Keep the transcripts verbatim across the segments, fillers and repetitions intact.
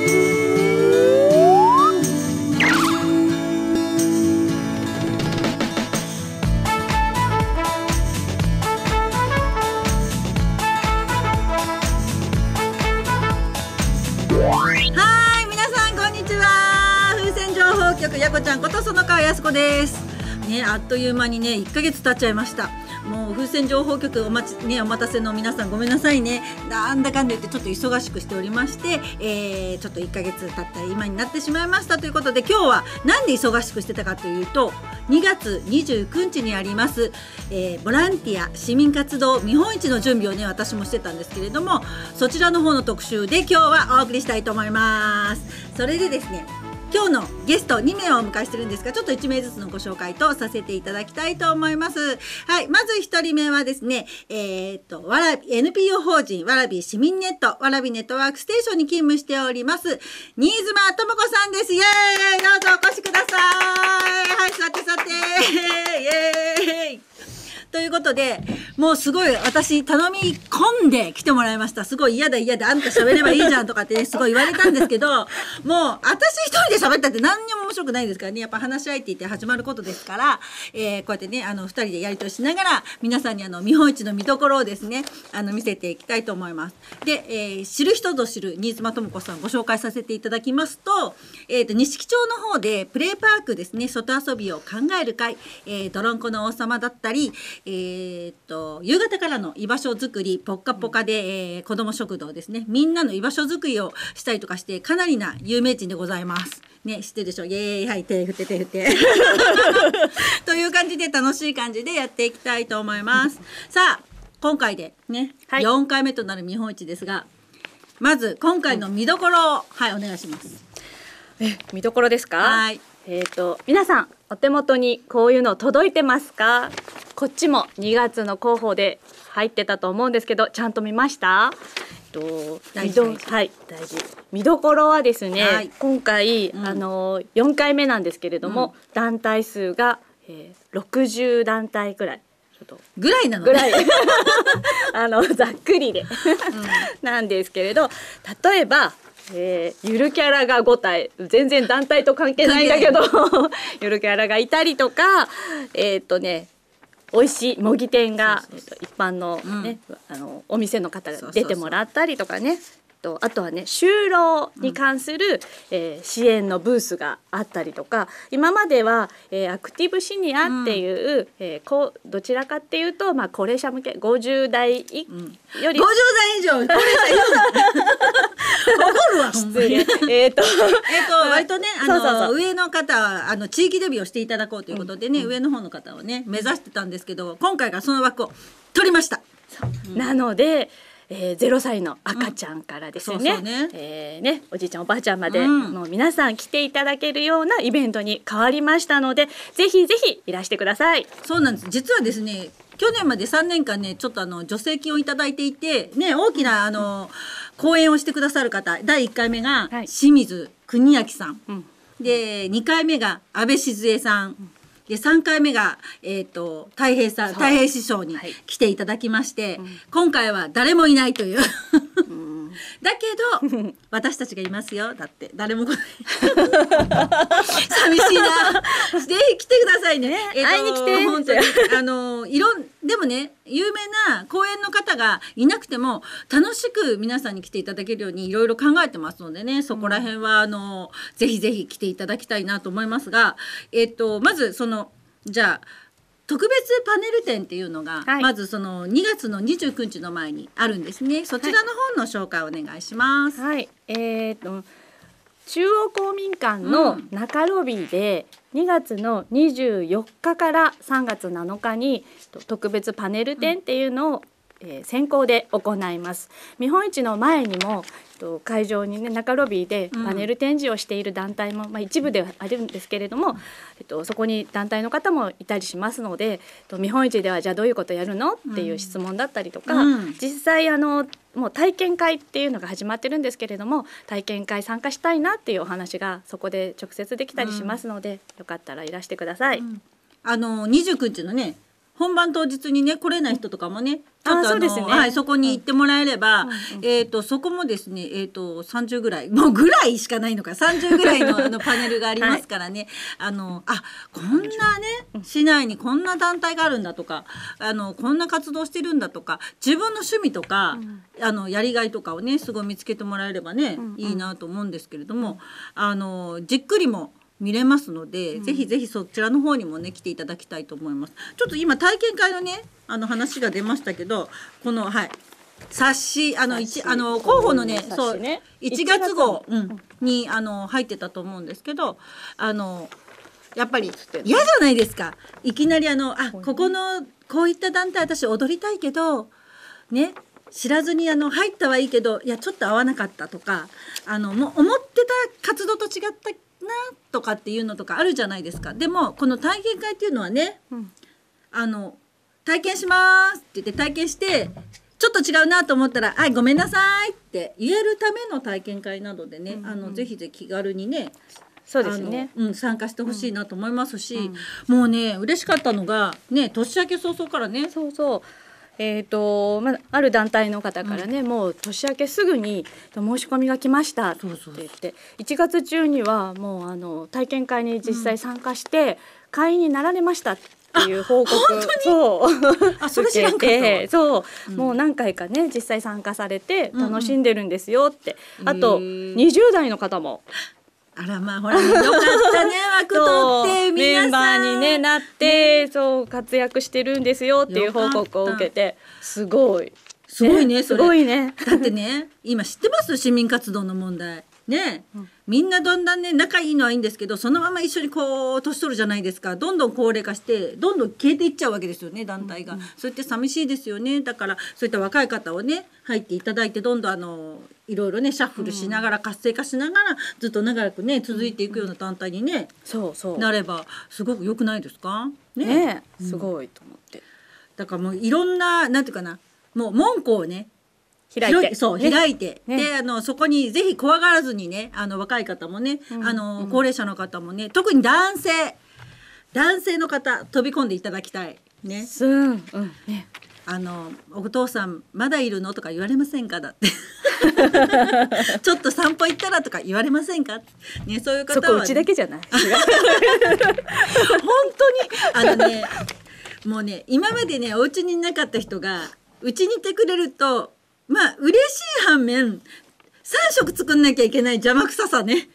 やこちゃんこと園川靖子ですね。あっという間にねいっかげつ経っちゃいました。もう風船情報局お待ち、ね、お待たせの皆さんごめんなさいね。なんだかんだ言ってちょっと忙しくしておりまして、えー、ちょっといっかげつ経った今になってしまいましたということで、今日はなんで忙しくしてたかというと、にがつにじゅうくにちにあります、えー、ボランティア市民活動見本市の準備をね私もしてたんですけれども、そちらの方の特集で今日はお送りしたいと思います。それでですね、今日のゲストにめいをお迎えしてるんですが、ちょっといちめいずつのご紹介とさせていただきたいと思います。はい、まずひとりめはですね、えー、っとわらび エヌピーオー 法人わらび市民ネットわらびネットワークステーションに勤務しております新妻智子さんです。イエーイ、どうぞお越しください。はい、座って座ってイエーイということで、もうすごい私頼み込んで来てもらいました。すごい嫌だ嫌だ、あんた喋ればいいじゃんとかって、ね、すごい言われたんですけど、もう私一人で喋ったって何にも面白くないですからね。やっぱ話し合いって言って始まることですから、えー、こうやってねあのふたりでやり取りしながら皆さんにあの見本市の見どころをですねあの見せていきたいと思います。で、えー、知る人ぞ知る新妻智子さんご紹介させていただきますと、えーと、錦町の方でプレイパークですね、外遊びを考える会、えー、ドロンコの王様だったり、えー、っと夕方からの居場所づくりポッカポカで、えー、子ども食堂ですね、みんなの居場所づくりをしたりとかしてかなりな有名人でございますね。知ってるでしょ。イエーイ、はい手振って手振ってという感じで楽しい感じでやっていきたいと思います。さあ今回でね、はい、よんかいめとなる見本市ですが、まず今回の見どころを、はい、はい、お願いします。 え見どころですか。 はい、 えーと皆さんお手元にこういうの届いてますか。こっちもにがつの広報で入ってたと思うんですけど、ちゃんと見ました？えっと大事大事、 はい、大事。見どころはですね、 はい、 今回、うん、あのよんかいめなんですけれども、うん、団体数が、えー、ろくじゅうだんたいくらいちょっとぐらいなの、 ね、ぐらいあのざっくりで、うん、なんですけれど、例えばえー、ゆるキャラがごたい、全然団体と関係ないんだけどゆるキャラがいたりとか、えー、っとね美味しい模擬店がそうそうそう、えー、っと一般の、ね、うん、あのお店の方が出てもらったりとかね、とあとはね就労に関する、うん、えー、支援のブースがあったりとか、今までは、えー、アクティブシニアっていう、うん、えー、こうどちらかっていうと、まあ、高齢者向けごじゅうだいい、うん、よりごじゅうだい以上高齢者いるの怒るわ失礼えっとえっと割とねあのそうそうそう上の方はあの地域デビューをしていただこうということでね、うん、上の方の方をね目指してたんですけど、今回がその枠を取りました。 うん、なのでえー、ゼロさいの赤ちゃんからですね、うん、そうそうね、えー、ねおじいちゃんおばあちゃんまで、うん、の皆さん来ていただけるようなイベントに変わりましたので、ぜひぜひいらしてください。 そうなんです。実はですね去年までさんねんかんねちょっとあの助成金をいただいていてね、大きなあの、うん、講演をしてくださる方、だいいっかいめが清水邦明さん、うん、でにかいめが安倍静江さん、うん、でさんかいめが、えー、と太平さん太平師匠に来ていただきまして、はい、今回は誰もいないというだけど私たちがいますよ。だって誰も来ない寂しいな。ぜひ来てくださいね、えー、 会いに来て本当にあのいろんでもね有名な講演の方がいなくても楽しく皆さんに来ていただけるようにいろいろ考えてますのでね、そこら辺はあのぜひぜひ来ていただきたいなと思いますが、えっとまずそのじゃあ特別パネル展っていうのが、はい、まずそのにがつのにじゅうくにちの前にあるんですね。そちらの方の紹介をお願いします。 はい、えーと中央公民館の中ロビーでにがつのにじゅうよっかからさんがつなのかに特別パネル展っていうのを、うん、えー、先行で行います。見本市の前にも会場にね中ロビーでパネル展示をしている団体も、うん、まあ、一部ではあるんですけれども、えっと、そこに団体の方もいたりしますので、見本市ではじゃあどういうことやるのっていう質問だったりとか、うん、実際あのもう体験会っていうのが始まってるんですけれども、体験会参加したいなっていうお話がそこで直接できたりしますので、うん、よかったらいらしてください。 うん、あのにじゅうくにちのね本番当日にね来れない人とかもね、ちょっとあのあそうですねはい、そこに行ってもらえれば、 うんうんえっ、とそこもですね、えっ、とさんじゅうぐらいもうぐらいしかないのかさんじゅうぐらいのあのパネルがありますからね、あのあこんなね市内にこんな団体があるんだとか、あのこんな活動してるんだとか、自分の趣味とか、うん、あのやりがいとかをねすごい見つけてもらえればね、うんうん、いいなと思うんですけれども、あのじっくりも見れますので、うん、ぜひぜひそちらの方にもね来ていただきたいと思います。ちょっと今体験会のねあの話が出ましたけど、このはい冊子あの一あの広報のね、そういちがつ号、うん、にあの入ってたと思うんですけど、あのやっぱり嫌じゃないですか。いきなりあのあここのこういった団体私踊りたいけどね。知らずにあの入ったはいいけどいやちょっと合わなかったとか、あのもう思ってた活動と違ったなとかっていうのとかあるじゃないですか。でもこの体験会っていうのはね、うん、あの体験しますって言って体験してちょっと違うなと思ったら「はいごめんなさい」って言えるための体験会などでね、うんうん、あのぜひぜひ気軽にねそうですね、 うん、参加してほしいなと思いますし、うんうん、もうね嬉しかったのがね年明け早々からねそうそうえーとまあ、ある団体の方からね、うん、もう年明けすぐに申し込みが来ましたって言ってそうそうそういちがつ中にはもうあの体験会に実際参加して会員になられましたっていう報告そうあそれ知らんかったそう、うん、もう何回かね実際参加されて楽しんでるんですよって、うんうん、あとにじゅう代の方もあらまあほらよかったね枠取ってメンバーに、ね、なって、ね、そう活躍してるんですよっていう報告を受けてすごいすごいねすごいねだってね今知ってます市民活動の問題ね、うん、みんなどんどんね仲いいのはいいんですけどそのまま一緒にこう年取るじゃないですか。どんどん高齢化してどんどん消えていっちゃうわけですよね団体が、うんうん、そうやって寂しいですよね。だからそういった若い方をね入っていただいてどんどんあのいろいろねシャッフルしながら活性化しながらずっと長くね続いていくような団体にね、うん、 そうそうなればすごく良くないですか ね, ねすごいと思って、うん、 だからもういろんななんていうかなもう門戸をね開いてそう、ね、開いて、ね、であのそこにぜひ怖がらずにねあの若い方もね、うん、あの高齢者の方もね特に男性男性の方飛び込んでいただきたいね。 うんうんねあのお父さんまだいるのとか言われませんかだってちょっと散歩行ったらとか言われませんか、ね、そういう方は、ね、 そこうちだけじゃない本当にあのねもうね今までねお家にいなかった人がうちにいてくれるとまあ嬉しい反面さん食作んなきゃいけない邪魔くささね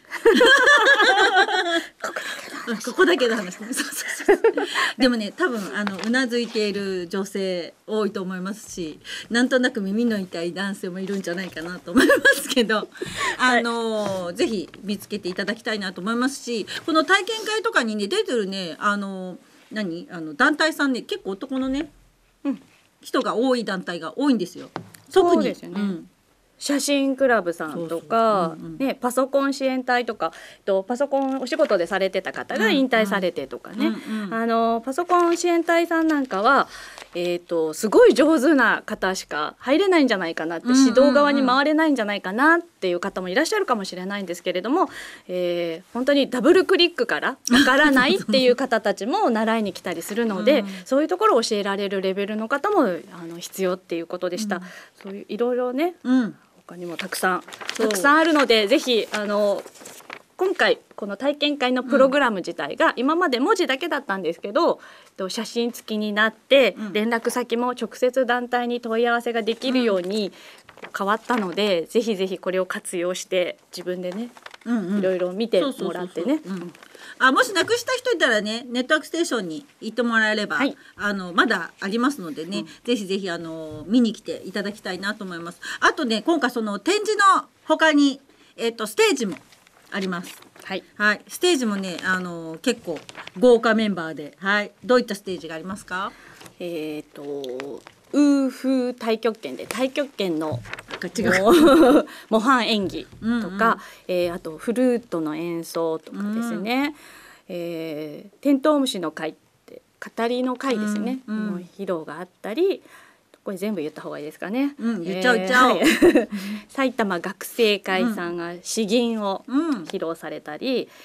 ここだけの話ねそうそうそうでもね多分あのうなずいている女性多いと思いますしなんとなく耳の痛い男性もいるんじゃないかなと思いますけどあの、はい、ぜひ見つけていただきたいなと思いますしこの体験会とかにね出てるねあの何あの団体さんね結構男のね、うん、人が多い団体が多いんですよ。特にそうですよね、うん写真クラブさんとかねパソコン支援隊とかとパソコンお仕事でされてた方が引退されてとかね、うんうん、あのパソコン支援隊さんなんかは、えーと、すごい上手な方しか入れないんじゃないかなって、うんうんうん、指導側に回れないんじゃないかなっていう方もいらっしゃるかもしれないんですけれども、えー、本当にダブルクリックからわからないっていう方たちも習いに来たりするので、うん、そういうところを教えられるレベルの方もあの必要っていうことでした、うん、そういういろいろね、うん他にもたくさんたくさんあるのでぜひあの今回この体験会のプログラム自体が今まで文字だけだったんですけど、うん、写真付きになって連絡先も直接団体に問い合わせができるように変わったので、うん、ぜひぜひこれを活用して自分でね、うんうん、いろいろ見てもらってね。 あもしなくした人いたらねネットワークステーションに行ってもらえれば、はい、あのまだありますのでね、うん、ぜひぜひあの見に来ていただきたいなと思います。あとね今回その展示の他に、えーと、ステージもあります。はい、はい、ステージもねあの結構豪華メンバーで、はい、どういったステージがありますか？ えーとウーフー太極拳で太極拳の模範演技とか、うんうんえー、あとフルートの演奏とかですね、うんえー、テントウムシの会って語りの会ですね、うんうん、の披露があったりこれ全部言った方がいいですかね、 うん、言っちゃう言っちゃう、 えーはい、埼玉学生会さんが詩吟を披露されたり、うん、あ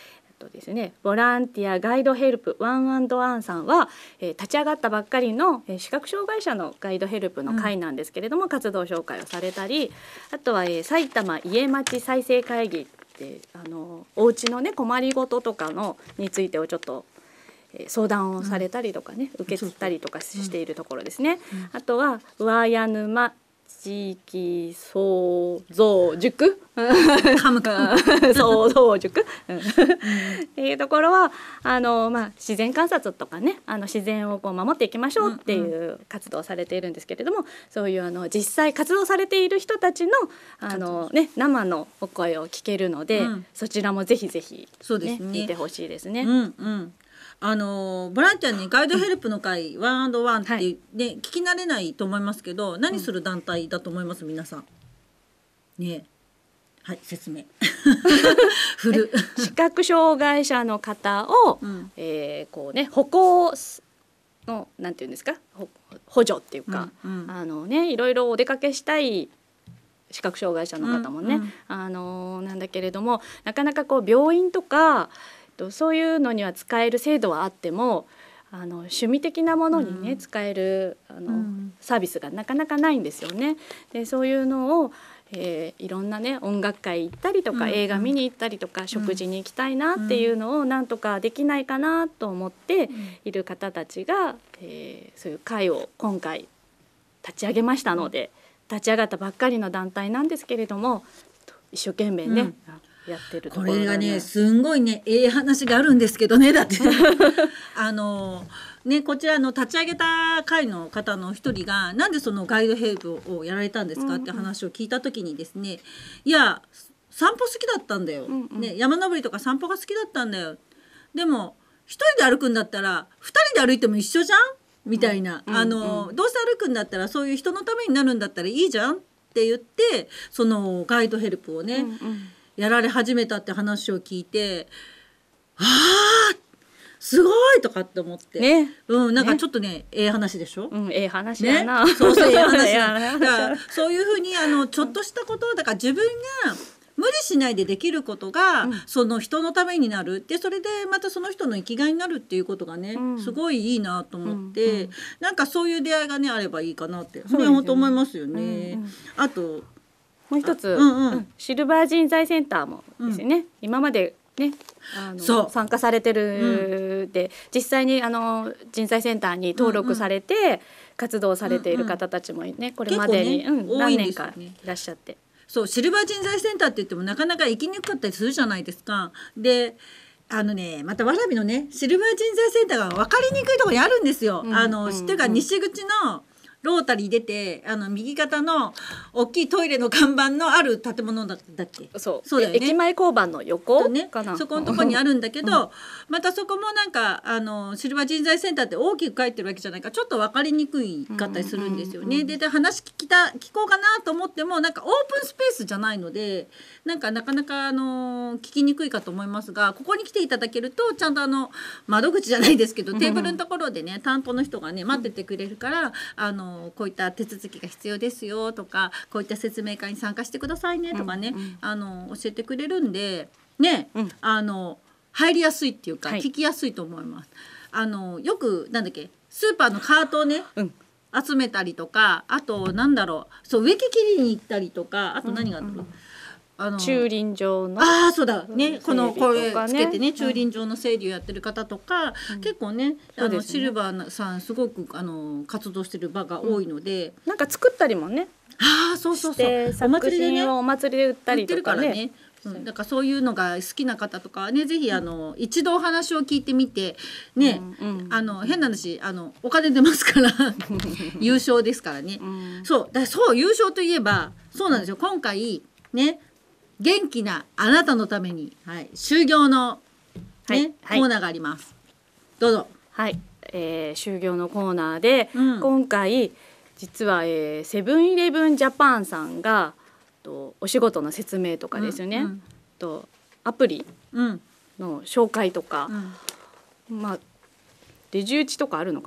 とですね、ボランティアガイドヘルプワンアンドワンさんは、えー、立ち上がったばっかりの、えー、視覚障害者のガイドヘルプの会なんですけれども、うん、活動紹介をされたり、あとは、えー、埼玉家町再生会議ってあのお家のね困りごととかのについてをちょっと、えー、相談をされたりとかね、うん、受けたりとかしているところですね。うんうん、あとは上谷沼地域創造塾カムカ創造塾っていうところはあの、まあ、自然観察とかね、あの自然をこう守っていきましょうっていう活動をされているんですけれども、そういうあの実際活動されている人たちの、あの、ね、生のお声を聞けるので、うん、そちらもぜひぜひ、ね、そうですね、見てほしいですね。 うんうんあのボランティアにガイドヘルプの会、うん、ワンアンドワンって、ね、はい、聞き慣れないと思いますけど、何する団体だと思います、皆さんね。はい、説明振る視覚障害者の方を、うんえーこうね、歩行のなんていうんですか、補助っていうか、うんうん、あのね、いろいろお出かけしたい視覚障害者の方もね、うんうん、あのなんだけれども、なかなかこう病院とかそういうのには使える制度はあっても、あの趣味的なものにね、うん、使えるあの、うん、サービスがなかなかないんですよね。でそういうのを、えー、いろんなね音楽会行ったりとか、うん、映画見に行ったりとか、うん、食事に行きたいなっていうのをなんとかできないかなと思っている方たちが、えー、そういう会を今回立ち上げましたので、立ち上がったばっかりの団体なんですけれども、一生懸命ね、うんやってるところ、ね、 これがねすんごいねええ話があるんですけどね、だってあのねこちらの立ち上げた会の方の一人がなんでそのガイドヘルプをやられたんですかって話を聞いた時にですね、うんうん、いや散歩好きだったんだよ、うんうんね、山登りとか散歩が好きだったんだよ、でも一人で歩くんだったら二人で歩いても一緒じゃんみたいな、うんうんうん、あのどうせ歩くんだったらそういう人のためになるんだったらいいじゃんって言って、そのガイドヘルプをね、うんうんやられ始めたって話を聞いて、あーすごいとかって思って、ね、うん、なんかちょっとね、ねええ話でしょ、 うん、ええ話やな、 ね、そうそうええ話だからそういうふうにあのちょっとしたことだから自分が無理しないでできることが、うん、その人のためになるで、それでまたその人の生きがいになるっていうことがね、うん、すごいいいなと思って、うんうん、なんかそういう出会いがねあればいいかなってそれは本当思いますよね、うんうん、あともう一つ、うんうん、シルバー人材センターもですね、うん、今までねあの参加されてる、うん、で実際にあの人材センターに登録されて活動されている方たちもね、うんうん、これまでに、ねうん、何年かいらっしゃって、 そうシルバー人材センターって言ってもなかなか行きにくかったりするじゃないですか。であのねまたわらびのねシルバー人材センターが分かりにくいところにあるんですよ、うん、あの、うん、っていうか西口のロータリー出てあの右肩の大きいトイレの看板のある建物だっけ。 そうそうだよね、駅前交番の横ねかな、そこのとこにあるんだけど、うん、またそこもなんかあのシルバー人材センターって大きく書いてるわけじゃないからちょっと分かりにくいかったりするんですよね、うんうんうん、で, で話聞きた聞こうかなと思ってもなんかオープンスペースじゃないのでなんかなかなかあの聞きにくいかと思いますが、ここに来ていただけるとちゃんとあの窓口じゃないですけどテーブルのところでね担当の人がね待っててくれるからあのこういった手続きが必要ですよとかこういった説明会に参加してくださいねとかね、うんうん、あの教えてくれるんでね、うん、あの入りやすいっていうか、はい、聞きやすいと思います。あのよくなんだっけスーパーのカートをね、うん、集めたりとかあとなんだろうそう植木切りに行ったりとかあと何があるの、うんうんあの駐輪場のあそうだねこのこれつけてね、うん、駐輪場の整理をやってる方とか、うん、結構ねあの、ね、シルバーさんすごくあの活動してる場が多いので、 うん、なんか作ったりもねあそうそうそうお祭りでねお祭りで売ったりとかね、売ってるからね、うん、だからそういうのが好きな方とかはねぜひあの、うん、一度お話を聞いてみてね、うんうん、あの変な話あのお金出ますから優勝ですからね、うん、そうだそう優勝といえばそうなんですよ今回ね元気なあなたのために、はい、就業の、ねはいはい、コーナーがあります。どうぞ。 はい、えー、就業のコーナーで、うん、今回実は、えー、セブンイレブンジャパンさんがとお仕事の説明とかですよね、うんうん、とアプリの紹介とか、うん、まあレジ打ちとかあるのかな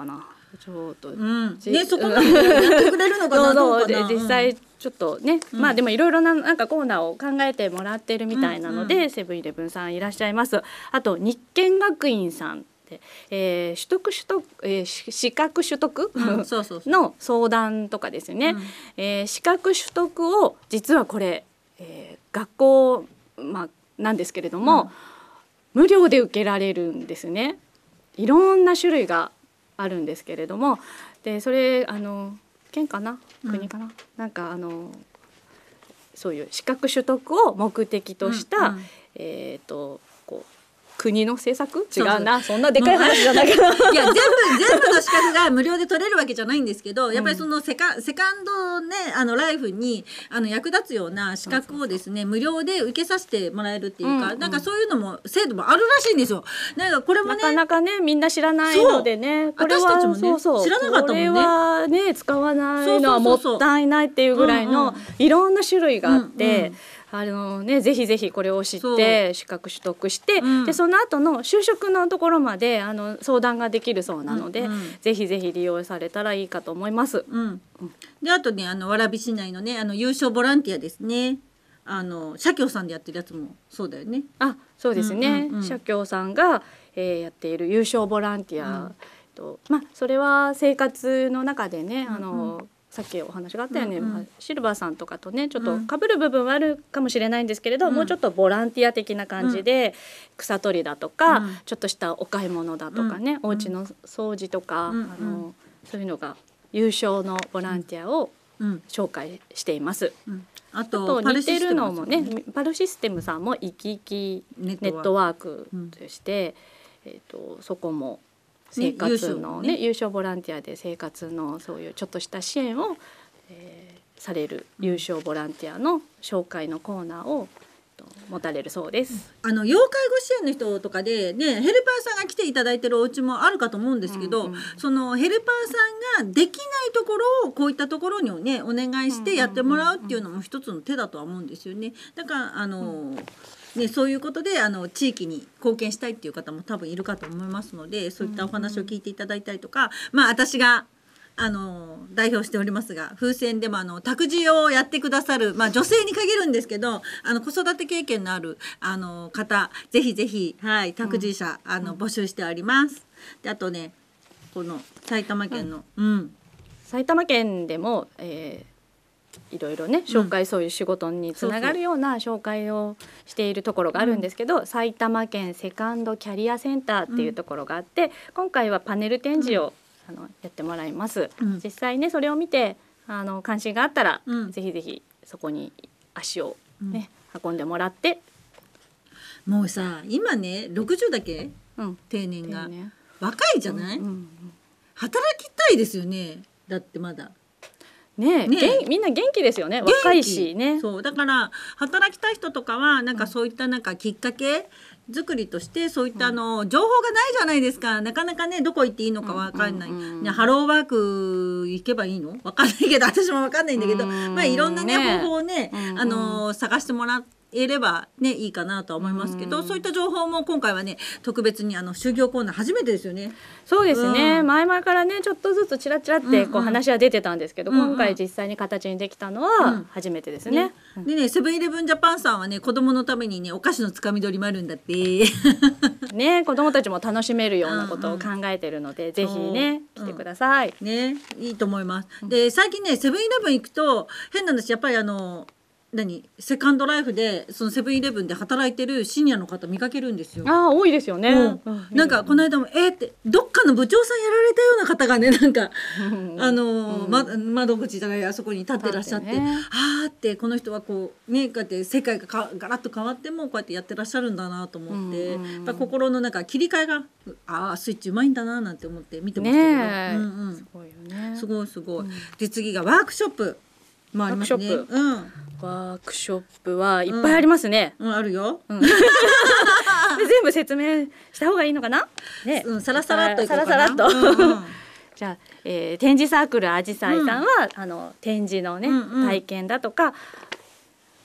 ちょっと、 うんね、そこまでやってくれるのかなどうかな。 実際ちょっとね、 うん、 まあでもいろいろななんかコーナーを考えてもらってるみたいなので、うんうん、セブンイレブンさんいらっしゃいます。あと日建学院さんで、えー、取得取得、えー、資格取得、うん、そうそうそうの相談とかですね、うん、えー、資格取得を実はこれ、えー、学校、まあ、なんですけれども、うん、無料で受けられるんですね。いろんな種類があるんですけれども、でそれあの県かな国かな、うん、なんかあのそういう資格取得を目的とした、うんうん、えーとこう国の政策違うな、そんなでかい話じゃないけどいや全部全部の資格が無料で取れるわけじゃないんですけど、やっぱりそのセカ、セカンドね、あのライフにあの役立つような資格をですね無料で受けさせてもらえるっていうか、うんうん、なんかそういうのも制度もあるらしいんですよ。なんかこれもねなかなかねみんな知らないのでね、これは私たちもねそうそう知らなかったもんね。 これはね使わないのはもったいないっていうぐらいのいろんな種類があって、うんうん、あのね、ぜひぜひこれを知って資格取得して、うん、でその後の就職のところまであの相談ができるそうなので、うんうん、ぜひぜひ利用されたらいいかと思います。 うんうん、であとねあの蕨市内のねあの優勝ボランティアですね。あの社協さんでやってるやつもそうだよね。 あ、そうですね。うんうんうん、社協さんが、えー、やっている優勝ボランティア、うん、とまあそれは生活の中でね、あの、うんうん、さっきお話があったように、うんうん、シルバーさんとかとねちょっと被る部分はあるかもしれないんですけれど、うん、もうちょっとボランティア的な感じで、うん、草取りだとか、うん、ちょっとしたお買い物だとかね、うん、お家の掃除とか、うん、あのそういうのが優勝のボランティアを紹介しています。うんうん、あと似てるのもねパルシステムさんも生き生きネットワークとして、うん、えーと、そこも生活の、ねね、優勝ボランティアで生活のそういうちょっとした支援を、えー、される優勝ボランティアの紹介のコーナーを持たれるそうです。 あの要介護支援の人とかで、ね、ヘルパーさんが来ていただいてるお家もあるかと思うんですけど、うんうん、そのヘルパーさんができないところをこういったところにねお願いしてやってもらうっていうのも一つの手だとは思うんですよね。だからあの、うんね、そういうことであの地域に貢献したいっていう方も多分いるかと思いますので、そういったお話を聞いていただいたりとか、うんうん、まあ私があの代表しておりますが風船でもあの託児をやってくださる、まあ、女性に限るんですけどあの子育て経験のあるあの方ぜひぜひ、はい、託児者、うん、あの募集しております。であとねこの埼玉県の、うんうん、 埼玉県でも、えー、いろいろね紹介、うん、そういう仕事につながるような紹介をしているところがあるんですけど、うん、埼玉県セカンドキャリアセンターっていうところがあって、うん、今回はパネル展示を、うんあのやってもらいます、うん、実際ねそれを見てあの関心があったら、うん、ぜひぜひそこに足を、ねうん、運んでもらって。 もうさ今ねろくじゅうだけ、うん、定年が定年若いじゃない、うんうんうん、働きたいですよね。だってまだねねみんな元気ですよね。若いしね。 そうだから働きたい人とかはなんかそういったなんかきっかけ作りとしてそういったあの、うん、情報がないじゃないですか。なかなかねどこ行っていいのか分かんない、うんうんうんね、ハローワーク行けばいいの分かんないけど私も分かんないんだけど、まあいろんなね、ね方法をね、うんうん、あの探してもらってえればねいいかなとは思いますけど、うん、そういった情報も今回はね特別にあの就業コーナー初めてですよね。 そうですね、うん、前々からねちょっとずつちらちらってこう話は出てたんですけど、うんうん、今回実際に形にできたのは初めてですね。 うん、ねでねセブンイレブンジャパンさんはね子供のためにねお菓子のつかみ取りもあるんだってね子供たちも楽しめるようなことを考えてるので、うんうん、ぜひね来てください、 うん、ねいいと思います。で最近ねセブンイレブン行くと変な話やっぱりあの何セカンドライフでそのセブンイレブンで働いてるシニアの方見かけるんですよ。 あ多いですよね、 うんうん、なんかこの間もえー、ってどっかの部長さんやられたような方がねなんかあの、うんま、窓口じゃないあそこに立ってらっしゃって、ね、あーってこの人はこうねこうやって世界がかガラッと変わってもこうやってやってらっしゃるんだなと思って、うんうん、やっぱ心のなんか切り替えがあースイッチうまいんだななんて思って見てましたけど、ねうんうん、すごいよね。すごいすごい、うん、で次がワークショップもありますね。 ワークショップ、うんワークショップはいっぱいありますね。 うん、うん、あるよ。うん、 で全部説明した方がいいのかな。ね、 うん、さらさらっといこうかな。 さらさらっと。うんうん、じゃあ、えー、展示サークルあじさいさんは、うん、あの展示のね、うんうん、体験だとか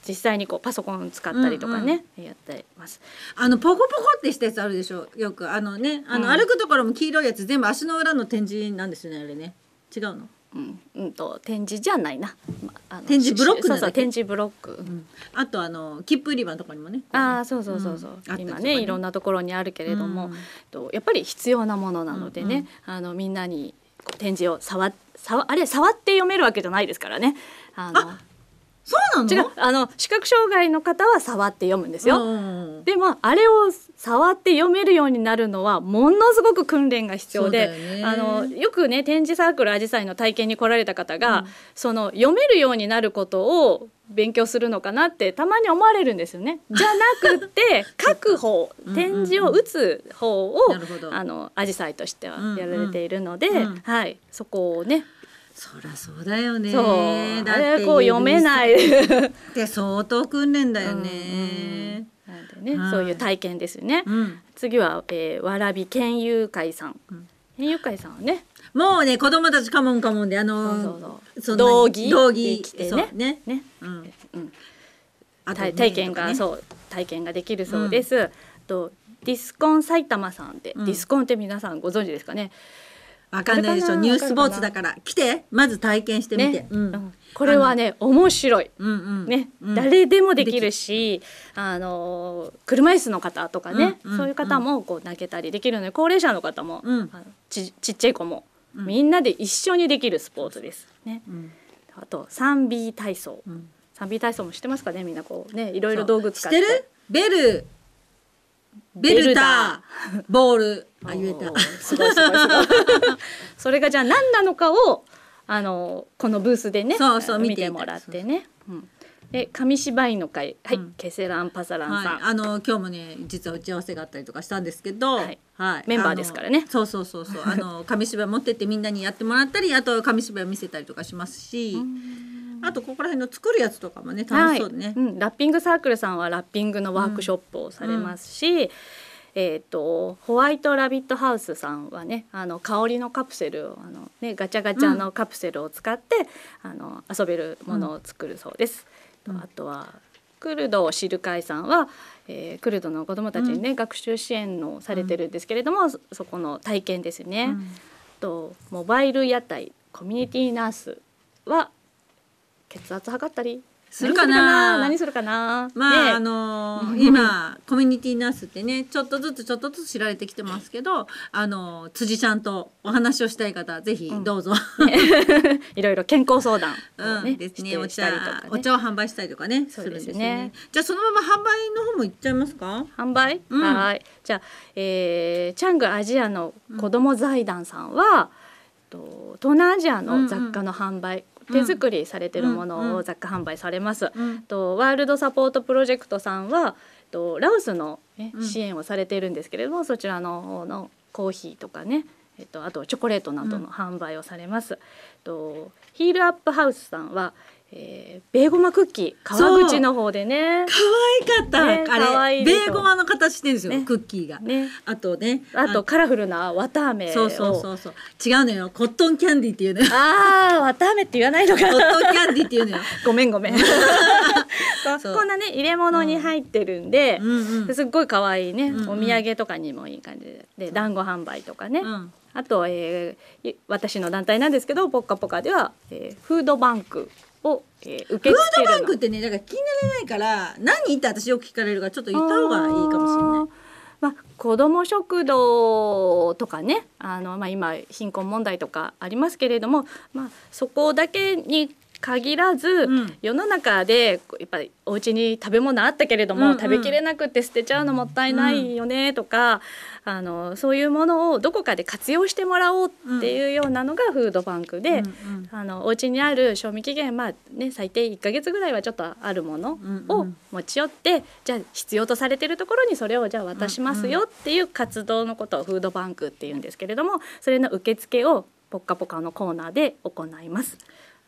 実際にこうパソコン使ったりとかね、うんうん、やってます。 あのポコポコってしたやつあるでしょ、よくあのね、あの歩くところも黄色いやつ全部足の裏の展示なんですよね、あれね。違うの？ うんうんと展示じゃないな、 まあの展示ブロックなんだっけ？ そうそう展示ブロック、うん、 あとあの切符売り場のところにもね、 ああそうそうそうそう、うん、今ねいろんなところにあるけれども、うん、とやっぱり必要なものなのでね、うんうん、あのみんなにこう展示を触触あれ触って読めるわけじゃないですからね。あのあそうなの？ 違う、あの視覚障害の方は触って読むんですよ、うん、でもあれを触って読めるようになるのはものすごく訓練が必要で、ね、あのよくね展示サークルあじさいの体験に来られた方が、うん、その読めるようになることを勉強するのかなってたまに思われるんですよね。じゃなくて書く方展示を打つ方を、うんうん、あのあじさいとしてはやられているので、うんうん、はい、そこをねそりゃそうだよね。 そうだってこう読めないって相当訓練だよね。 うんうん、なんでね、はい、そういう体験ですね。 うん、 次は、えー、わらび県友会さん、うん、県友会さんはねもうね子供たちカモンカモンであのー、 そうそうそう道着道着着てねねね、 うんうん、 あと体験が、ね、そう体験ができるそうです。うん、とディスコン埼玉さんで、うん、ディスコンって皆さんご存知ですかね。 わかんないでしょ、ニュースポーツだから来てまず体験してみて、ね、うん、 これはね面白い、 うんうんね、うん、誰でもできるし、あの車椅子の方とかね、うんうん、そういう方もこう投げたりできるので、高齢者の方も、うん、あの ち, ちっちゃい子も、うん、みんなで一緒にできるスポーツです、ね、うん、あと スリービー 体操、うん、スリービー 体操も知ってますかね、みんなこうねいろいろ道具使って。 知ってる？ベルベルターボールあ言えたすごいすごいすごいそれがじゃあ何なのかをあのこのブースでねそうそう見てもらってね。うん、で紙芝居の会、はい、うん、ケセランパサランさん、はい、 あの今日もね実は打ち合わせがあったりとかしたんですけど、はいはい、メンバーですからね。 そうそうそうそうあの紙芝居持ってってみんなにやってもらったり、あと紙芝居を見せたりとかしますし、あとここら辺の作るやつとかもね楽しそうでね、はい、うん、 ラッピングサークルさんはラッピングのワークショップをされますし、うんうん、えー、とホワイトラビットハウスさんはねあの香りのカプセルをあの、ね、ガチャガチャのカプセルを使って、うん、あの遊べるものを作るそうです、うん、あとはクルドを知る会さんは、えー、クルドの子どもたちにね、うん、学習支援をされてるんですけれども、うん、そ, そこの体験ですね、うん、とモバイル屋台コミュニティナースは血圧測ったりするかな、 何するかな。 まあ、ね、あのー、今コミュニティナースってねちょっとずつちょっとずつ知られてきてますけど、あのー、辻ちゃんとお話をしたい方ぜひどうぞ、 うんね、いろいろ健康相談をね、 うん、ですね、お茶、 ね、 お茶を販売したりとかねするんですね。じゃあそのまま販売の方もいっちゃいますか。 販売、うん、はいじゃあ、えー、チャングアジアの子ども財団さんは、うん、と東南アジアの雑貨の販売、うんうん手作りされてるものを雑貨販売されます、うん、とワールドサポートプロジェクトさんはとラオスの、ね、支援をされているんですけれども、うん、そちらの方のコーヒーとかね、えっと、あとチョコレートなどの販売をされます、うん、とヒールアップハウスさんは、えー、ベーゴマクッキー川口の方でね可愛かった、ね、あれベーゴマの形してるんですよ、ね、クッキーが、ね、あとねあとカラフルな綿あめをそうそうそうそう違うのよコットンキャンディーっていうのよあー綿あめって言わないのかコットンキャンディーっていうのよごめんごめんこんなね入れ物に入ってるんで、うんうん、すっごい可愛いね、うんうん、お土産とかにもいい感じで、で団子販売とかね、うん、あと、えー、私の団体なんですけどポッカポカでは、えー、フードバンクを、えー、受け付けるの。 フードバンクってねだから気になれないから何って私よく聞かれるからちょっと言った方がいいかもしれない。 まあ、子ども食堂とかねあの、まあ、今貧困問題とかありますけれども、まあ、そこだけに限らず、うん、世の中でやっぱりお家に食べ物あったけれども、うんうん、食べきれなくて捨てちゃうのもったいないよねとか、うん、あのそういうものをどこかで活用してもらおうっていうようなのがフードバンクで、うんうん、あのお家にある賞味期限、まあね、最低いっかげつぐらいはちょっとあるものを持ち寄って、うんうん、じゃあ必要とされているところにそれをじゃあ渡しますよっていう活動のことをフードバンクっていうんですけれども、それの受付をポッカポカのコーナーで行います。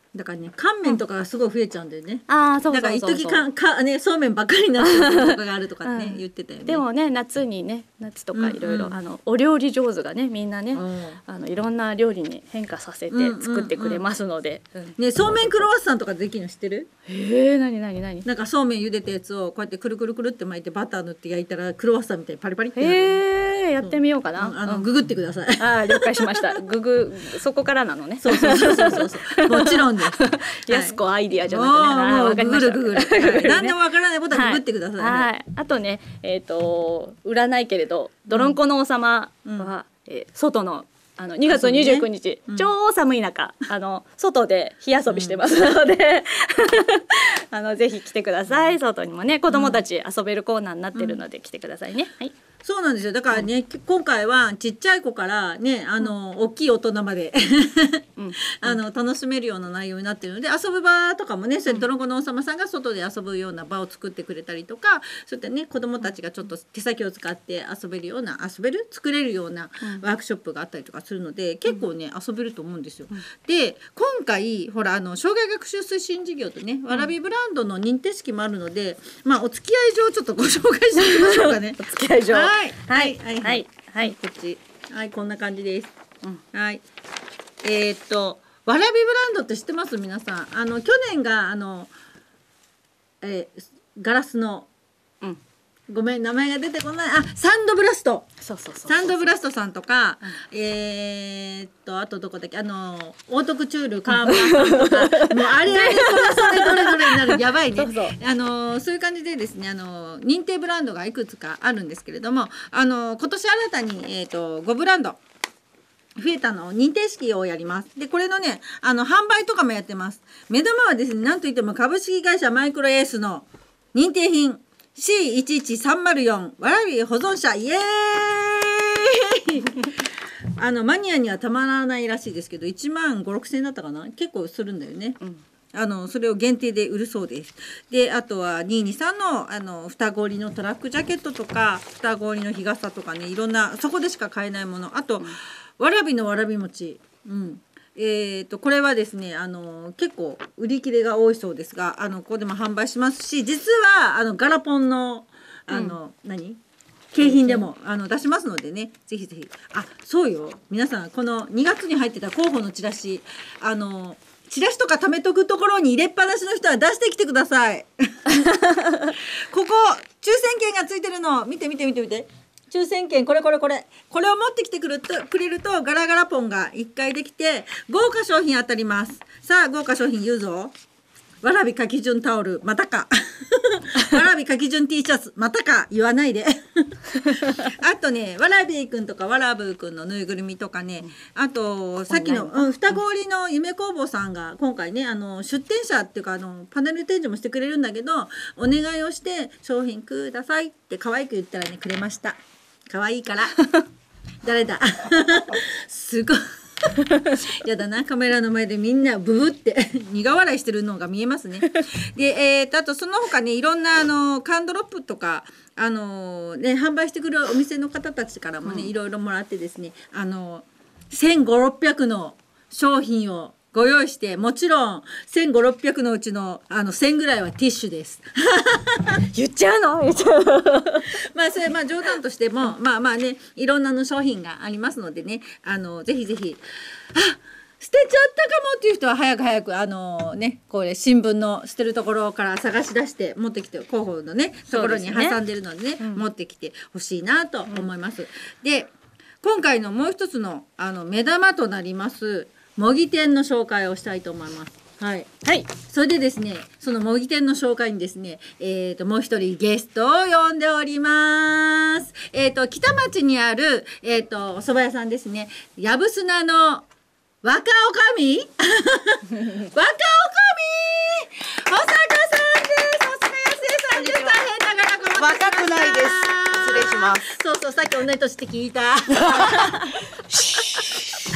だからね乾麺とかがすごい増えちゃうんだよね、 うん、ああそうそうそうそう、 だから一時かかねそうめんばっかりになってるとかがあるとかね、うん、言ってたよね。 でもね夏にね夏とかいろいろあのお料理上手がねみんなね、うん、あのいろんな料理に変化させて作ってくれますので、 うんうんうん、ねそうめんクロワッサンとかできるの知ってる？ へえなになになに？ なんかそうめん茹でたやつをこうやってくるくるくるって巻いてバター塗って焼いたらクロワッサンみたいにパリパリってなる。 へえやってみようかな。 うん、あの、うん、ググってください。 あ了解しました。ググそこからなのね。 そうそうそうそうそうもちろんです。 やすこアイディアじゃなくて、ね、 ググるググる。何でもわからないことはググってくださいね。 はいはい、あとねえっ、ー、と占いけれどどろんこの王様は、うんえー、外のあのにがつにじゅうくにち、ねうん、超寒い中あの外で火遊びしてますので、うん、あのぜひ来てください。外にもね子どもたち遊べるコーナーになってるので来てくださいね。はい。 そうなんですよ。だからね、うん、今回はちっちゃい子からねあの、うん、大きい大人までうん、あの楽しめるような内容になっているので遊ぶ場とかもねそれどろんこの王様さんが外で遊ぶような場を作ってくれたりとかそういったね子どもたちがちょっと手先を使って遊べるような遊べる作れるようなワークショップがあったりとかするので、うん、結構ね遊べると思うんですよ。うん、で今回ほらあの障害学習推進事業とねわらびブランドの認定式もあるので、まあお付き合い上ちょっとご紹介していきましょうかね。 お付き合い上はいはいはいはい、はい、 こっちはいこんな感じです。うん、はいえー、っとわらびブランドって知ってます皆さん？あの去年があの、えー、ガラスの、うん、ごめん名前が出てこないあサンドブラストそうそうそうサンドブラストさんとか、うん、えー、っとあとどこだっけあのオートクチュール川村さんとかもうあれあれそれそれどれどれになるやばいねそうそうあのそういう感じでですねあの認定ブランドがいくつかあるんですけれどもあの今年新たに、えー、っとごブランド増えたの認定式をやります。でこれのねあの販売とかもやってます。目玉はですねなんといっても株式会社マイクロエースの認定品 シーいちいちさんまるよん わらび保存車イエーイあのマニアにはたまらないらしいですけどいちまんごせんろくせんえんだったかな結構するんだよね。うんあのそれを限定で売るそうです。であとはにひゃくにじゅうさんのあの双子織のトラックジャケットとか双子織の日傘とかねいろんなそこでしか買えないものあと、うんわらびのわらび餅、うんえー、とこれはですねあの結構売り切れが多いそうですがあのここでも販売しますし実はあのガラポンのあの、うん、何景品でもあの出しますのでねぜひぜひあそうよ皆さんこのにがつに入ってた候補のチラシあのチラシとか貯めとくところに入れっぱなしの人は出してきてくださいここ抽選券がついてるの見て見て見て見て抽選券これこれこれこれを持ってきてくるとくれるとガラガラポンがいっかいできて豪華商品当たります。さあ豪華商品言うぞ。わらびかき順タオルまたかわらびかき順 T シャツまたか言わないであとねわらびくんとかわらぶーくんのぬいぐるみとかねあとさっきの、うん、双子織の夢工房さんが今回ねあの出店者っていうかあのパネル展示もしてくれるんだけどお願いをして商品くださいって可愛く言ったらねくれました。可愛いから誰だすごいやだなカメラの前でみんなブブって苦笑いしてるのが見えますね。で、えー、とあとその他ねいろんなあのカンドロップとかあの、ね、販売してくるお店の方たちからもね、うん、いろいろもらってですねあのせんごひゃくろっぴゃくの商品をご用意してもちろんせんごひゃくろっぴゃくのうちのあのせんぐらいはティッシュです言っちゃうの言っちゃうまあそれまあ冗談としてもまあまあねいろんなの商品がありますのでねあのぜひぜひあ捨てちゃったかもっていう人は早く早くあのねこれ新聞の捨てるところから探し出して持ってきて広報のねところに挟んでるのでね、うん、持ってきてほしいなと思います、うん、で今回のもう一つのあの目玉となります模擬店の紹介をしたいと思います。はい、はい、それでですねその模擬店の紹介にですね、えー、ともう一人ゲストを呼んでおります。えー、と北町にある、えー、とお蕎麦屋さんですねやぶすなの若おかみ若おかみ保坂さんです。お蕎麦屋生さんです。大変ながらごま若くないです失礼します。 そうそうさっき同い年って聞いた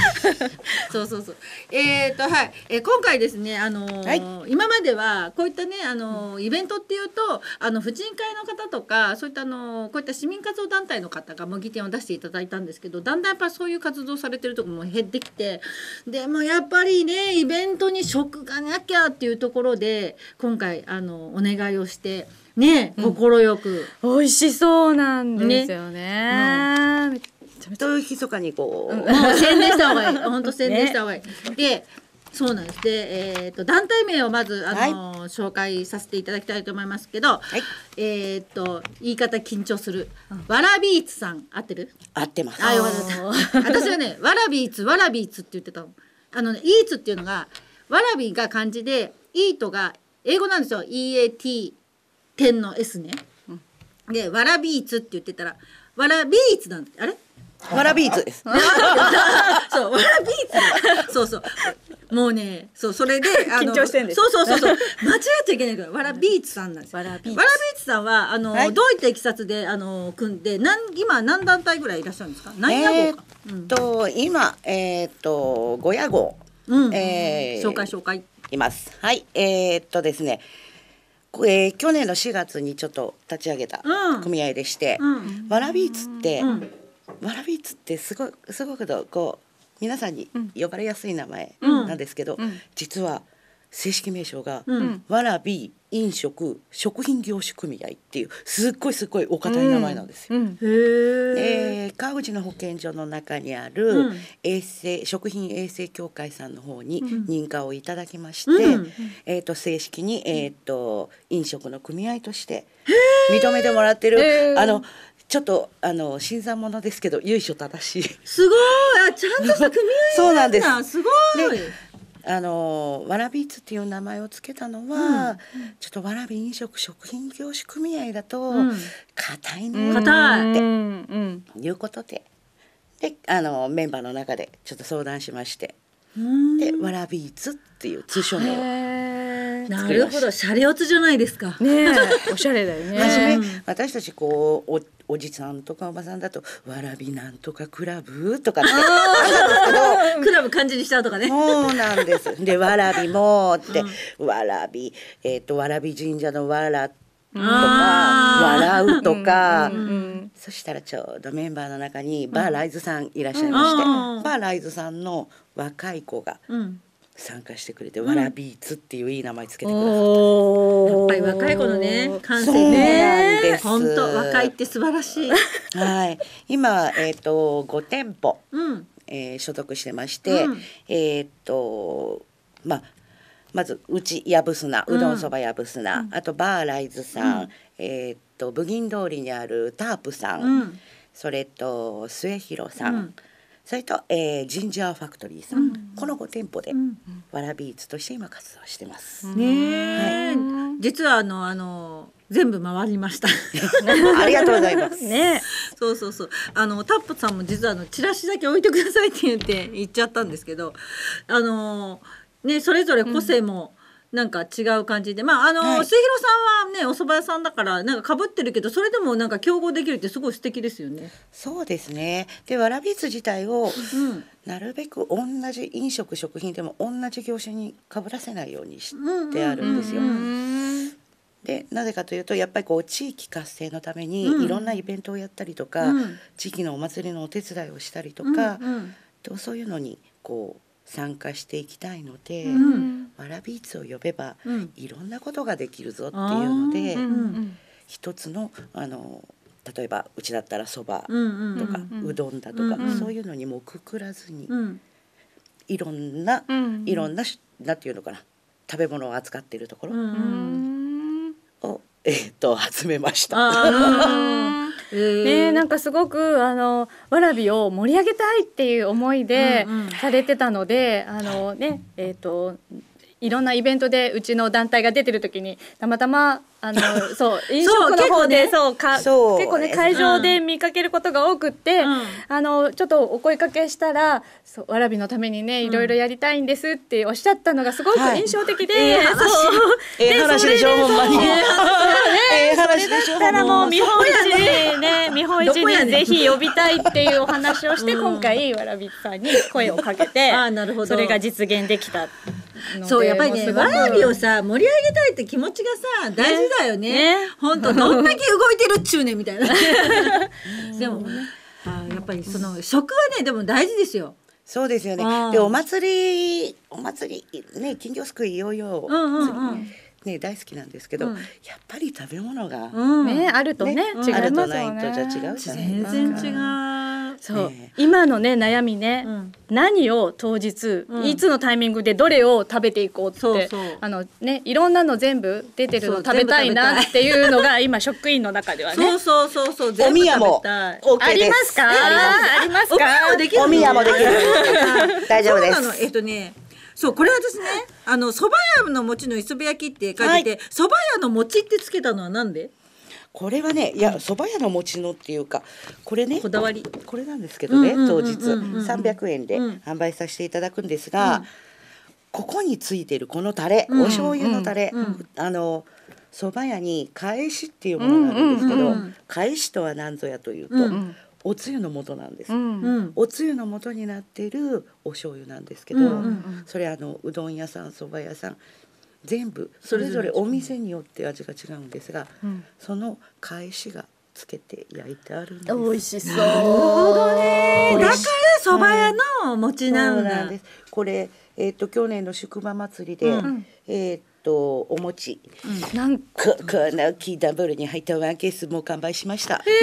そうそうそう。えっ、ー、とはい、えー、今回ですね、あのーはい、今まではこういったね、あのー、イベントっていうと、あの婦人会の方とか、そういったあのー、こういった市民活動団体の方が模擬店を出していただいたんですけど、だんだんやっぱそういう活動されてるところも減ってきて、でもやっぱりね、イベントに食がなきゃっていうところで、今回あのお願いをして。ね、心よく、 うん、美味しそうなんですよね。 ね、うん、と密かにこう、 うん、もう宣伝した方がいい。本当宣伝した方がいい。ね、で、そうなんです。で、えっ、ー、と団体名をまずあの、はい、紹介させていただきたいと思いますけど、はい、えっ、と言い方緊張する、うん、わらびーつさん合ってる？ 合ってます。 あ、よかった。私はね、わらびーつ、わらびーつって言ってたの。あのね、イーツっていうのがわらびが漢字で、イートが英語なんですよ。イーエーティー点の S ね、うん、でわらビーツって言ってたらわらビーツなんてあれわらビーツですそうわらビーツそうそうもうねそうそれであの緊張してんですそうそうそうそう間違っちゃいけないからわらビーツさんなんですわらビーツさんはあの、はい、どういったいきさつであの組んで何今何団体ぐらいいらっしゃるんですか？何屋号か、 えー、っと、うん、今えー、っとご屋号、 うんえー、紹介紹介いますはいえー、っとですねえー、去年のしがつにちょっと立ち上げた組合でして、うん、わらビーツって、うん、わらビーツってすごいすごくこう皆さんに呼ばれやすい名前なんですけど、うん、実は正式名称が、うん、わらび飲食食品業種組合っていうすっごいすっごいお堅い名前なんですよ。うんうん、へー。川口の保健所の中にある、うん、衛生食品衛生協会さんの方に認可をいただきまして、うん、えー、と正式に、えー、と飲食の組合として認めてもらってるあのちょっとあの新参者ですけど由緒正しいすごいあちゃんとした組合そうなんです。 すごいあのわらびーつっていう名前をつけたのは、うん、ちょっとわらび飲食食品業種組合だと硬、うん、いねっていうことで、であのメンバーの中でちょっと相談しまして、でわらびーつっていう通称名をなるほどシャレオツじゃないですかねおしゃれだよね。 はじめ私たちこう お, おじさんとかおばさんだとわらびなんとかクラブとかってクラブ漢字にしたとかね。 そうなんです。でわらびもって、うん、わらびえっ、ー、とわらび神社のわらとか笑うとか、うんうんうん、そしたらちょうどメンバーの中にバーライズさんいらっしゃいまして、うん、バーライズさんの若い子が参加してくれて、うん、わらびーつっていういい名前つけてくださった、 うん、やっぱり若い子のね感性ね本当若いって素晴らしいはい今、えー、とご店舗、うんえー、所属してまして、うん、えっ、ー、とまあまずうちやぶすなうどんそばやぶすな、うん、あとバーライズさん、うん、えー、っと部銀通りにあるタープさん、うん、それと末広さん、うん、それと、えー、ジンジャーファクトリーさん、うん、このご店舗で、うん、わらびーつとして今活動してます、 うん、ね、はい、実はあのあの全部回りましたありがとうございますね。そうそうそうあのタップさんも実はあのチラシだけ置いてくださいって言って言っちゃったんですけどあのね、それぞれ個性もなんか違う感じで、うん、まああの、はい、末広さんはねお蕎麦屋さんだからなんか被ってるけどそれでもなんか競合できるってすごい素敵ですよね。 そうですね。でわらびーつ自体を、うん、なるべく同じ飲食食品でも同じ業種に被らせないようにしてあるんですよ。でなぜかというとやっぱりこう地域活性のためにいろんなイベントをやったりとか、うん、地域のお祭りのお手伝いをしたりとか、うんうん、とそういうのにこう参加していきたいので、うん、わらびーつを呼べば、うん、いろんなことができるぞっていうので、うん、一つのあの例えばうちだったらそばとか、うんうん、うどんだとか、うんうん、そういうのにもくくらずに、うん、いろんな、うん、いろんななんていうのかな食べ物を扱っているところ、うん、を、えー、っと集めました。 えー、なんかすごくあのわらびを盛り上げたいっていう思いでされてたので、うんうん、あのねえーといろんなイベントでうちの団体が出てる時にたまたまあのそう飲食の方でそうかそう結構ね会場で見かけることが多くって、 うん、 あのちょっとお声かけしたらそうわらびのためにねいろいろやりたいんですっておっしゃったのがすごく印象的で、 はい、えー、話えー、話でしょほんまに。えー、話でしょ。 たらもう見本市にね見本市にぜひ呼びたいっていうお話をして、今回わらびさんに声をかけてあ、なるほど、 それが実現できた。 そうやっぱりねわらびをさ盛り上げたいって気持ちがさ大事だよね。本当、ね、どんだけ動いてるっちゅうねんみたいな。でもあやっぱりその食はねでも大事ですよ。 そうですよね。でお祭りお祭りね金魚すくいヨーヨー、うんうんうんね、大好きなんですけど、うん、やっぱり食べ物が、 うんね、あるとね、ね違いますよね。あるとないとじゃ違うじゃないですか。 全然違う。 そう、ね、今のね悩みね、うん、何を当日、うん、いつのタイミングでどれを食べていこうって、そうそうあのねいろんなの全部出てるの食べたいなっていうのが今職員の中ではね。 そうそうそうそう全部食べたい。 お宮も OK です。 ありますか？ありますか？ お宮もできる。 お宮もできる。大丈夫です。 そうなの。えっとね。そうこれ私ねあの蕎麦屋の餅の磯辺焼きって書いてて、蕎麦屋の餅ってつけたのはなんで？ これはねいや蕎麦屋の餅のっていうかこれねこだわりこれなんですけどね、当日さんびゃくえんで販売させていただくんですが、うん、ここについてるこのタレ、うん、お醤油のタレ、うん、あの蕎麦屋に返しっていうものがあるんですけど、うんうんうん、返しとは何ぞやというと、うんおつゆの素なんです、うん、おつゆの素になっているお醤油なんですけど、うんうんうん、それあのうどん屋さん蕎麦屋さん全部それぞれお店によって味が違うんですが、うん、その返しがつけて焼いてあるんです。 美味しそう。 なるほどね。だから蕎麦屋の餅なんだ。 そうなんです。これえっと去年の宿場祭りで、うん、えっとお餅、うん、なんかこんな大きいダブルに入ったワンケースも完売しました。早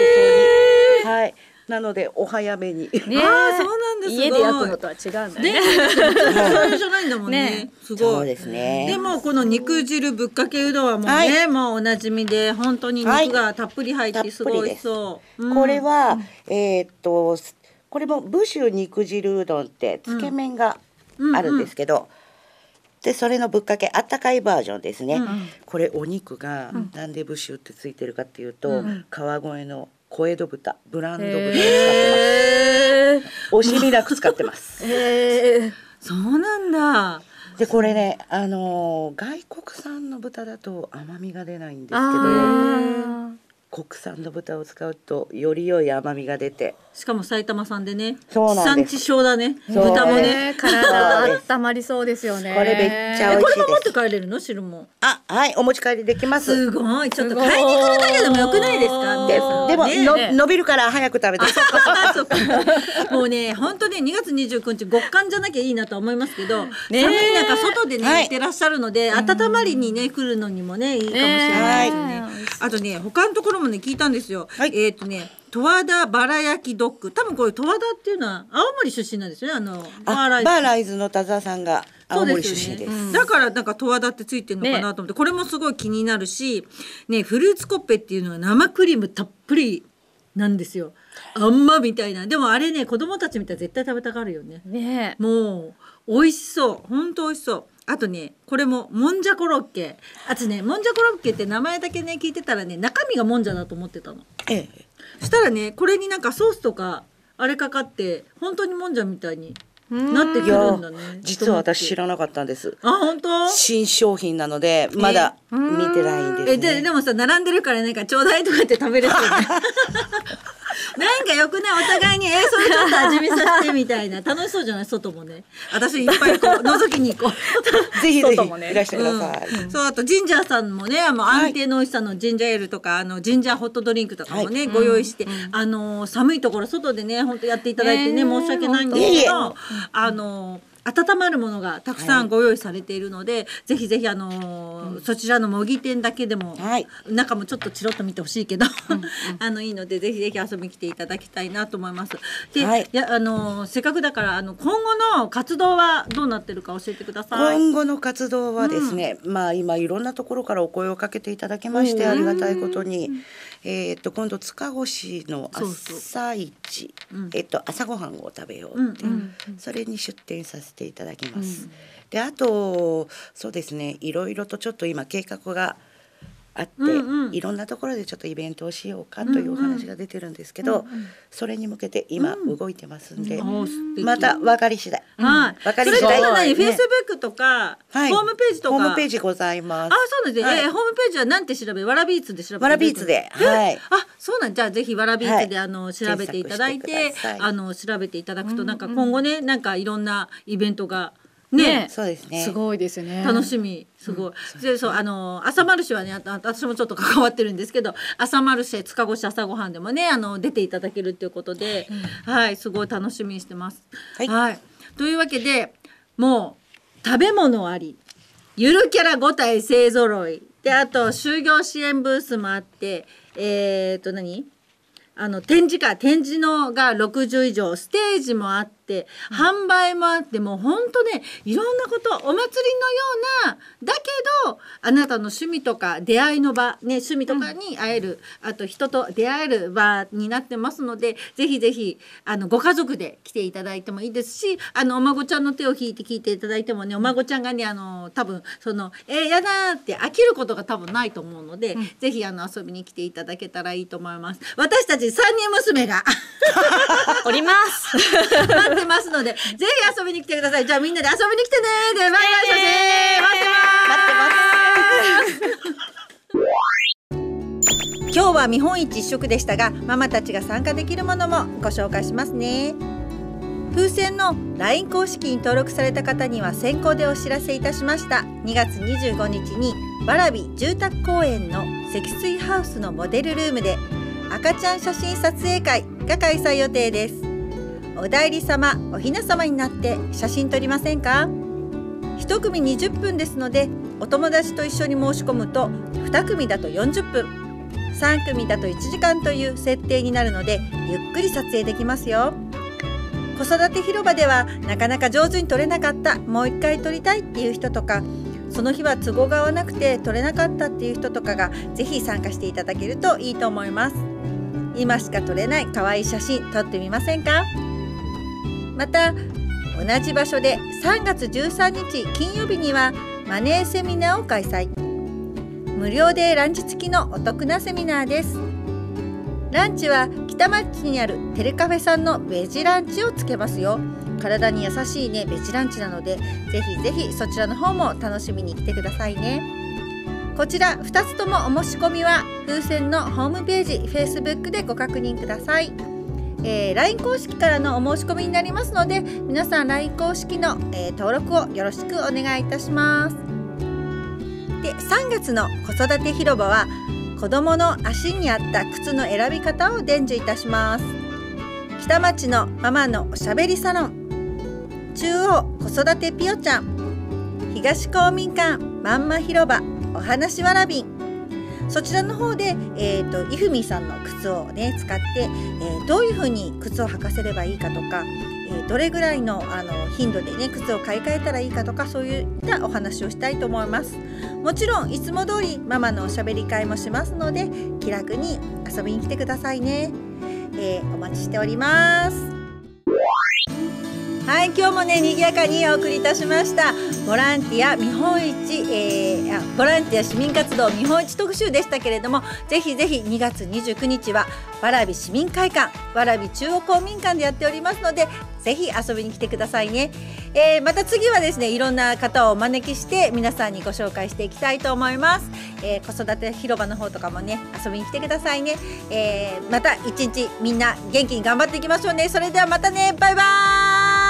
々に。はい、なのでお早めに。 ね、あそうなんです。 家で焼くのとは違うんだね。 それじゃないんだもんね。ねすごい。 そうですね。 でもこの肉汁ぶっかけうどんはもうね、はい、もうおなじみで本当に肉がたっぷり入ってすごいそう。 うん、これは、うん、えー、っとこれも武州肉汁うどんってつけ麺があるんですけど。うんうんうんでそれのぶっかけあったかいバージョンですね、うんうん、これお肉がなんでブッシュってついてるかっていうと、うん、川越の小江戸豚ブランド豚を使ってます惜しみなく使ってますへーそうなんだでこれね、あのー、外国産の豚だと甘みが出ないんですけど国産の豚を使うとより良い甘みが出てしかも埼玉産でねそうなんです地産地消だね豚もね体温まりそうですよねこれめっちゃ美味しいですこれも持って帰れるの汁もあはいお持ち帰りできますすごいちょっと買いに来るだけでもよくないですかで, でも、ねね、の伸びるから早く食べてもうね本当ねにがつにじゅうくにち極寒じゃなきゃいいなと思いますけど、ね、寒い中外でね、はい、行ってらっしゃるので温まりにね来るのにもねいいかもしれないですね、あとね他のところもね聞いたんですよ、はい、えっ、ー、とね十和田バラ焼きドッグ多分これ十和田っていうのは青森出身なんですよねあのバーライズバーライズの田沢さんが青森出身です、ねうん、 だからなんか十和田ってついてるのかなと思って、ね、これもすごい気になるしねフルーツコッペっていうのは生クリームたっぷりなんですよあんまみたいなでもあれね子供たちみたい絶対食べたがるよねねもう美味しそう本当美味しそうあとねこれももんじゃコロッケあとねもんじゃコロッケって名前だけね聞いてたらね中身がもんじゃだと思ってたの、ええ、そしたらねこれになんかソースとかあれかかって本当にもんじゃみたいになってくるんだね実は私知らなかったんですあ本当新商品なのでまだ見てないんですね、 えで, でもさ並んでるからなんかちょうだいとかって食べれそうねなんかよくねお互いにえー、それちょっと味見させてみたいな楽しそうじゃない外もね私いっぱいこう覗きに行こうぜひぜひ、ね、いらしてください、 うん、そうあとジンジャーさんもねもう安定の美味しさのジンジャーエールとかあのジンジャーホットドリンクとかもね、はい、ご用意して、うん、あの寒いところ外でね本当やっていただいてね、えー、申し訳ないんですけどあの温まるものがたくさんご用意されているので、はい、ぜひぜひあのーうん、そちらの模擬店だけでも、はい、中もちょっとチロッと見てほしいけど、うんうん、あのいいのでぜひぜひ遊びに来ていただきたいなと思います。で、はい、やあのー、せっかくだからあの今後の活動はどうなってるか教えてください。 今後の活動はですね、うん、まあ今いろんなところからお声をかけていただきましてありがたいことに、えー、っと今度塚越の朝市えっと朝ごはんを食べようっていう、うんうんうん、それに出店させていただきます、うん、 であとそうですね、いろいろとちょっと今計画があって、 うんうん、 いろんなところでちょっとイベントをしようかというお話が出てるんですけど、うんうん、それに向けて今動いてますんで、うん、また分かり次第、 うん、はい、 分かり次第、 それって何、フェイスブックとか、はい、ホームページとか、 ホームページございます。 あ、そうなんですね、はい、えー、ホームページはなんて調べ、わらビーツで調べて、 わらビーツで、はい、 あ、そうなん、じゃあぜひわらビーツで、はい、あの調べていただいて、あの調べていただくと、なんか今後ね、なんかいろんなイベントがね、 ね、そうですね、 すごいですね、 楽しみ、すごい、うん、でそう、あの朝マルシェはね、私もちょっと関わってるんですけど、朝マルシェ塚越朝ごはんでもね、あの出ていただけるということで、うん、はい、すごい楽しみにしてます、はい、はい、というわけで、もう食べ物あり、ゆるキャラご体勢ぞろいで、あと就業支援ブースもあって、えー、っと何あの展示会展示のがろくじゅう以上、ステージもあって、うん、販売もあって、もうほんとね、いろんなこと、お祭りのような、だけどあなたの趣味とか出会いの場、ね、趣味とかに会える、うん、あと人と出会える場になってますので、ぜひぜひあのご家族で来ていただいてもいいですし、あのお孫ちゃんの手を引いて聞いていただいてもね、お孫ちゃんがね、あの多分そのえー、やだーって飽きることが多分ないと思うので、うん、ぜひあの遊びに来ていただけたらいいと思います。私たちさんにん娘がおります待ってますので、ぜひ遊びに来てください。じゃあみんなで遊びに来てねーで、バイバイしませー、待ってます。今日は見本市一色でしたが、ママたちが参加できるものもご紹介しますね。風船の ライン 公式に登録された方には先行でお知らせいたしました。にがつにじゅうごにちに蕨住宅公園の積水ハウスのモデルルームで赤ちゃん写真撮影会が開催予定です。お内裏様、おひな様になって写真撮りませんか？一組にじゅっぷんですので、お友達と一緒に申し込むとに組だとよんじゅっぷん、さん組だといちじかんという設定になるので、ゆっくり撮影できますよ。子育て広場ではなかなか上手に撮れなかった、もう一回撮りたいっていう人とか、その日は都合が合わなくて撮れなかったっていう人とかがぜひ参加していただけるといいと思います。今しか撮れない可愛い写真撮ってみませんか？また同じ場所でさんがつじゅうさんにち金曜日にはマネーセミナーを開催。無料でランチ付きのお得なセミナーです。ランチは北町にあるテレカフェさんのベジランチをつけますよ。体に優しいねベジランチなので、ぜひぜひそちらの方も楽しみに来てくださいね。こちらふたつともお申し込みは風船のホームページ Facebook でご確認ください。えー、ライン 公式からのお申し込みになりますので、皆さん ライン 公式の、えー、登録をよろしくお願いいたします。で、さんがつの子育て広場は子どもの足に合った靴の選び方を伝授いたします。北町のママのおしゃべりサロン、中央子育てピヨちゃん、東公民館まんま広場お話わらびん、そちらの方で、えーと、イフミさんの靴をね使って、えー、どういうふうに靴を履かせればいいかとか、えー、どれぐらいの、あの頻度でね靴を買い替えたらいいかとか、そういったお話をしたいと思います。もちろんいつも通りママのおしゃべり会もしますので、気楽に遊びに来てくださいね。えー、お待ちしております。はい、今日もね賑やかにお送りいたしましたボランティア見本市、えー、あボランティア市民活動見本市特集でしたけれども、ぜひぜひにがつにじゅうくにちは蕨市民会館、蕨中央公民館でやっておりますので、ぜひ遊びに来てくださいね。えー、また次はですね、いろんな方をお招きして皆さんにご紹介していきたいと思います。えー、子育て広場の方とかもね遊びに来てくださいね。えー、また一日みんな元気に頑張っていきましょうね。それではまたね、バイバーイ。